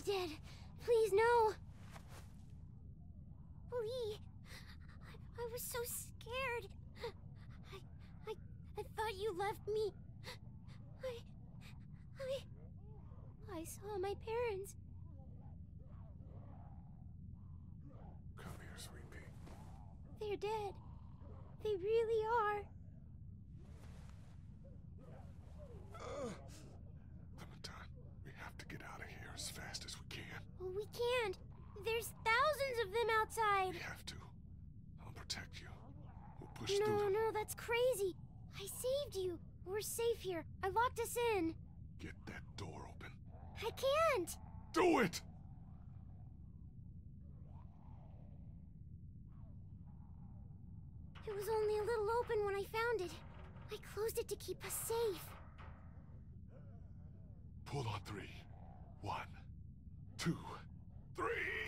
dead. Please, no. Lee, I was so scared. I thought you left me. I saw my parents. Come here, sweet pea. They're dead. They really are. Clementine, we have to get out of here as fast as we can. Well, we can't. There's thousands of them outside. We have to. I'll protect you. We'll push through No, them. no, that's crazy. I saved you. We're safe here. I locked us in. Get that door open. I can't. Do it! It was only a little open when I found it. I closed it to keep us safe. Pull on 3. 1, 2, 3!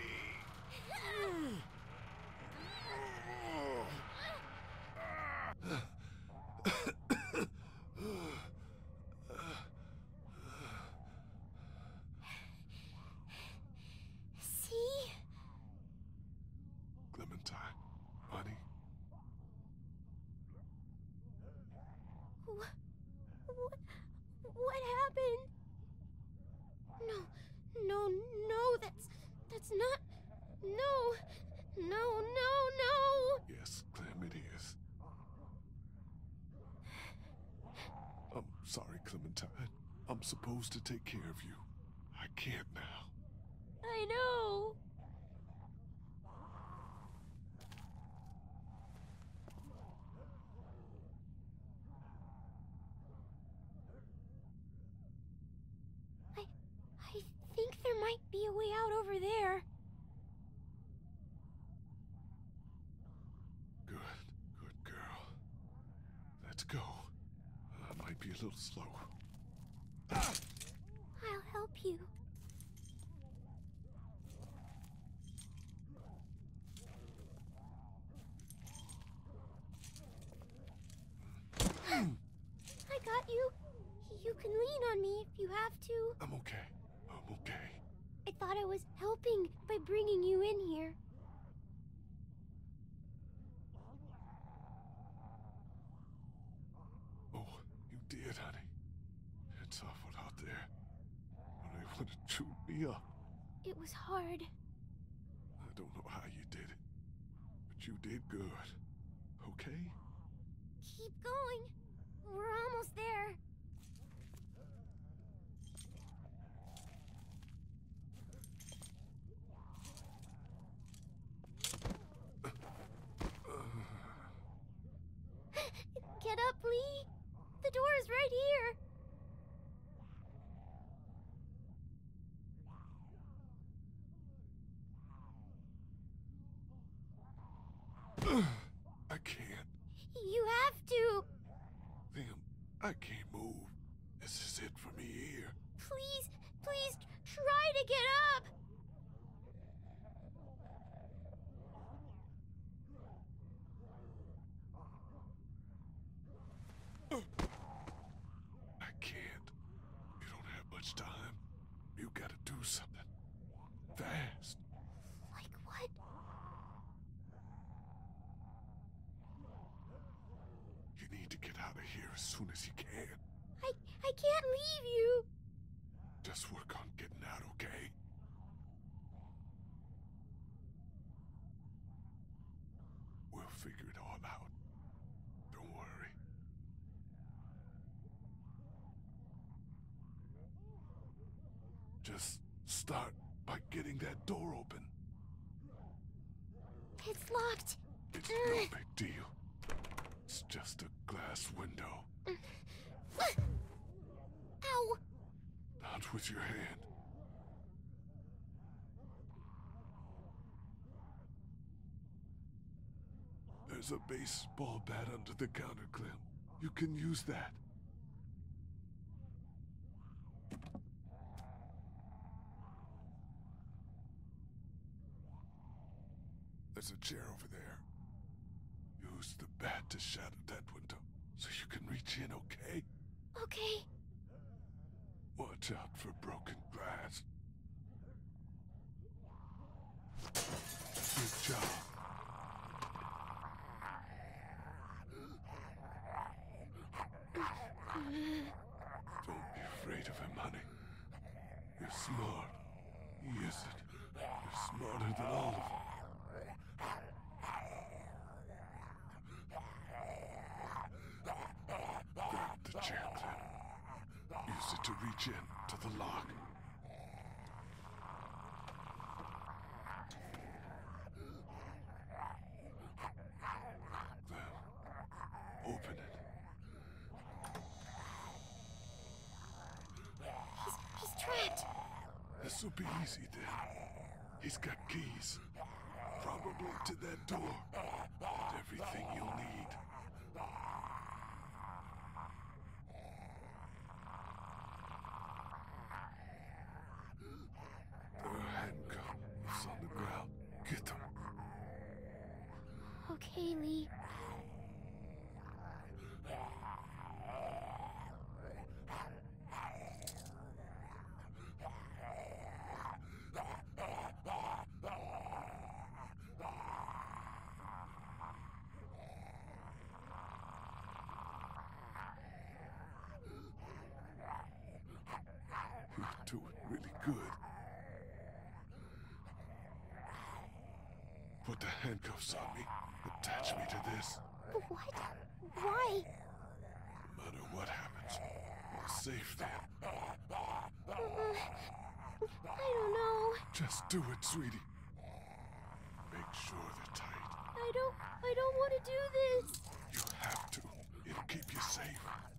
See? Clementine, honey, What happened? No, that's not... No. yes, Clem, it is. I'm sorry, Clementine. I'm supposed to take care of you. I can't now. I know. I think there might be a way out over there. Good girl. Let's go. I might be a little slow. I'll help you. I got you. You can lean on me if you have to. I'm okay. I thought I was helping by bringing you in here. Oh, you did, honey. It's awful out there. But they would have chewed me up. It was hard. I don't know how you did it, but you did good. Okay? Keep going. We're almost there. Get up, Lee. The door is right I can't. here. You have to. Liam, I can't move. This is it for me here. Please, try to get up. I can't. You don't have much time. You gotta do something. Fast. Like what? You need to get out of here as soon as you can. I can't leave you. Just work on getting out, okay? We'll figure it all out. Don't worry. Just start by getting that door open. It's locked. It's no big deal. It's just a glass window. Ow! Not with your hand. There's a baseball bat under the counter, Clem. You can use that. There's a chair over there. Use the bat to shatter that window so you can reach in, okay? Okay. Watch out for broken glass. smarter than all of them. Grab the chair, Clem. Use it to reach in to the lock. Clem, open it. He's trapped. This'll be easy then. He's got keys. Probably to that door. And everything you'll need. There are handcuffs on the ground. Get them. Okay, Lee. You're doing really good. Put the handcuffs on me. Attach me to this. What? Why? No matter what happens, we're safe then. I don't know. Just do it, sweetie. Make sure they're tight. I don't want to do this. You have to. It'll keep you safe.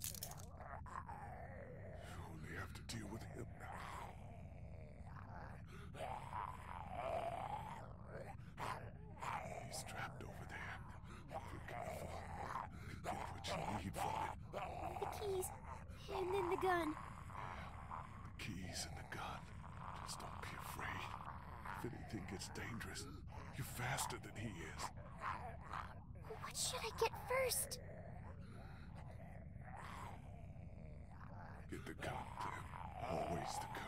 You only have to deal with him now. He's trapped over there. Be careful. You can get what you need from him. The keys, and then the gun. The keys and the gun. Just don't be afraid. If anything gets dangerous, you're faster than he is. What should I get first? Get the gun, Clem. Always the gun.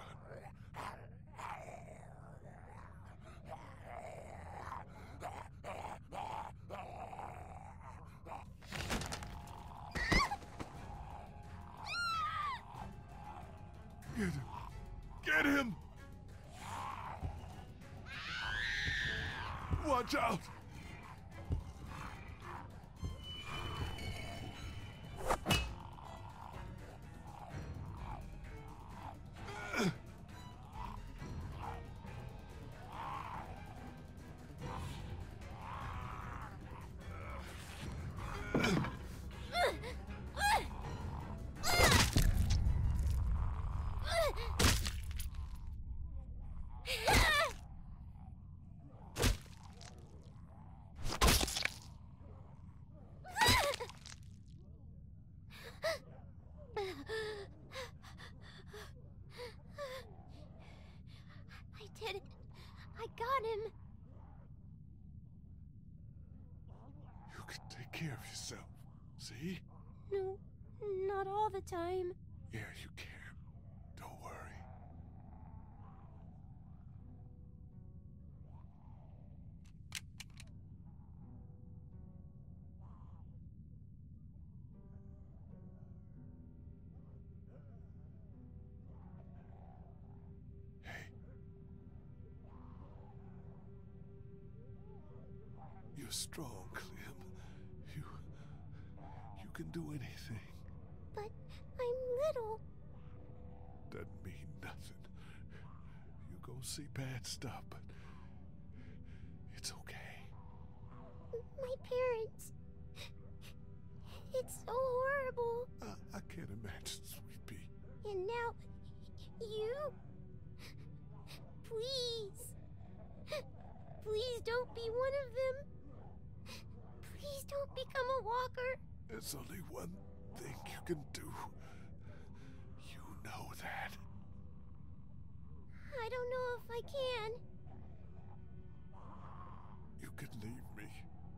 Get him! Get him! Watch out! I did it. I got him. You can take care of yourself. See? No, not all the time. Yeah, you can. Don't worry. Hey. You're strong, Clem. You can do anything. But I'm little. Doesn't mean nothing. You go see bad stuff, but it's okay. My parents. It's so horrible. I can't imagine, sweet pea. And now, you? Please. Please don't be one of them. Please don't become a walker. There's only one thing you can do. You know that. I don't know if I can. You can leave me.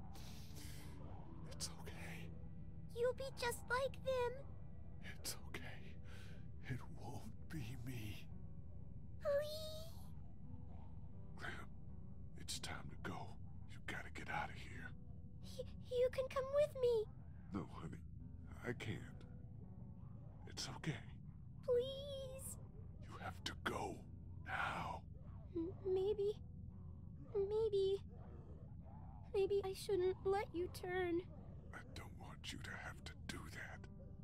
It's okay. You'll be just like them. It's okay. It won't be me. Please. Clem, it's time to go. You gotta get out of here. You can come with me. No, honey. I can't. It's okay. Please. You have to go. Now. Maybe. Maybe I shouldn't let you turn. I don't want you to have to do that.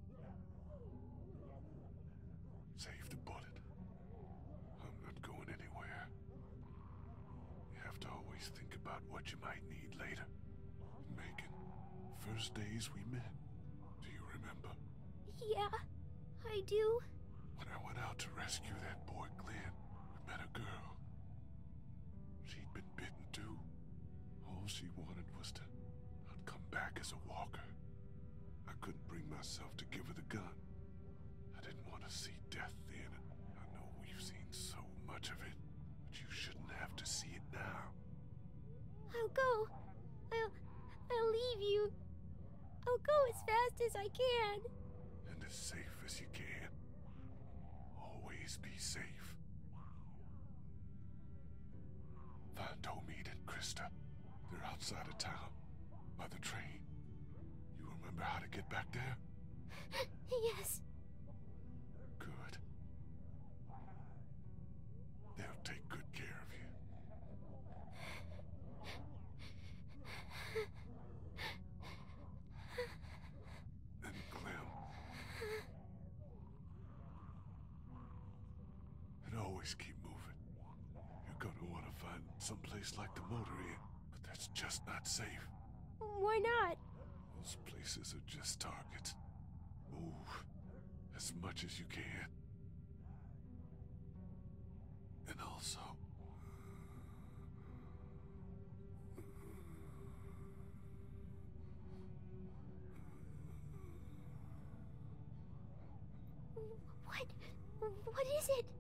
Save the bullet. I'm not going anywhere. You have to always think about what you might need later. Megan, first days we met. Do you remember? Yeah, I do. When I went out to rescue that boy Glenn, we met a girl. She'd been bitten too. All she wanted was to not come back as a walker. I couldn't bring myself to give her the gun. I didn't want to see death then, and I know we've seen so much of it, but you shouldn't have to see it now. I'll go. I'll leave you. I'll go as fast as I can. And as safe as you can. Always be safe. Find Omid and Krista. They're outside of town, by the train. You remember how to get back there? Yes. Good. They'll take good care of you. And Clem. And always keep moving. You're gonna want to find someplace like the motor inn, but that's just not safe. Why not? Those places are just targets. Move as much as you can. And also, What is it?